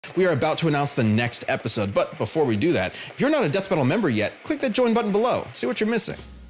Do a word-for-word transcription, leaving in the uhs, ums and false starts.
We are about to announce the next episode, but before we do that, if you're not a Death Battle member yet, click that join button below. See what you're missing.